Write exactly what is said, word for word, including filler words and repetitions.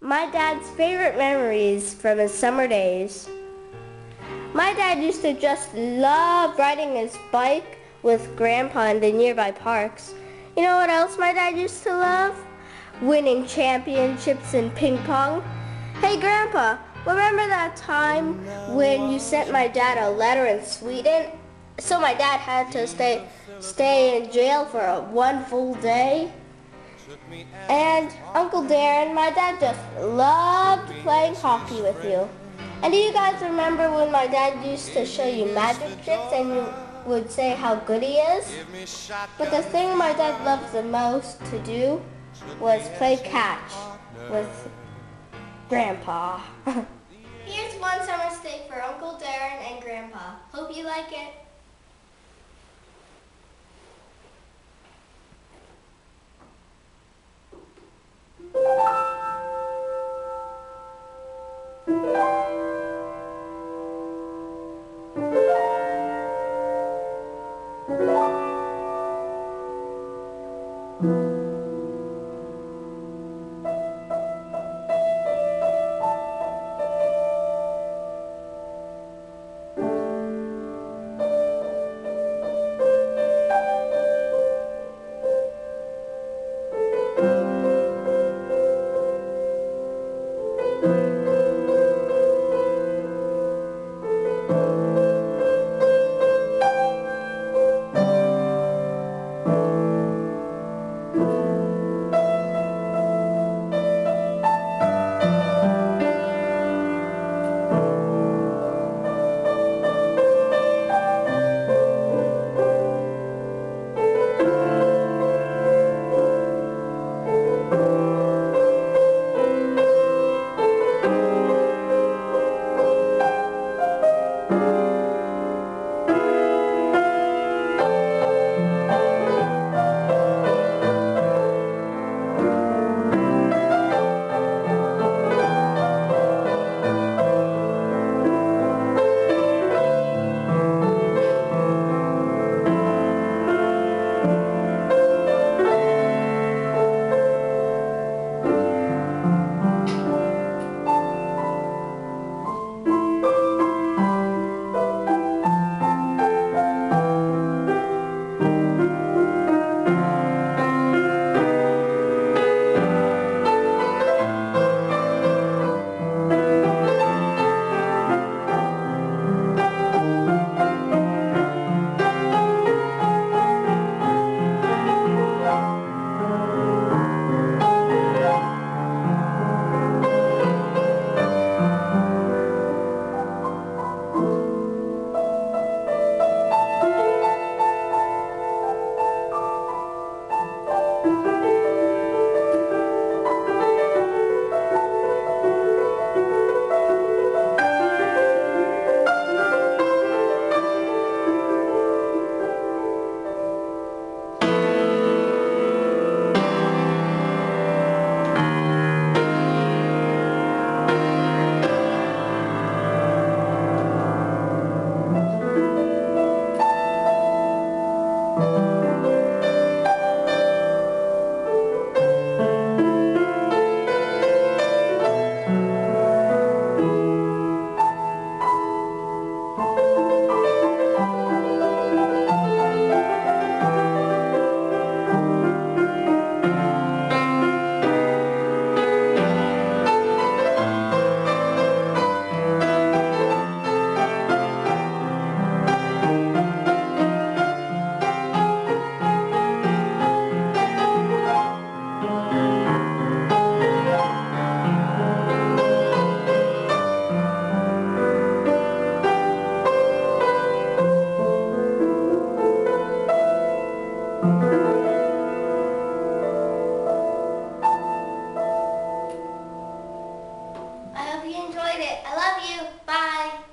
My dad's favorite memories from his summer days. My dad used to just love riding his bike with Grandpa in the nearby parks. You know what else my dad used to love? Winning championships in ping pong. Hey Grandpa, remember that time when you sent my dad a letter in Sweden? So my dad had to stay stay in jail for a one full day? And Uncle Darren, my dad just loved playing hockey with you. And do you guys remember when my dad used to show you magic tricks and you would say how good he is? But the thing my dad loved the most to do was play catch with Grandpa. Here's one summer steak for Uncle Darren and Grandpa. Hope you like it. I hope you enjoyed it. I love you. Bye.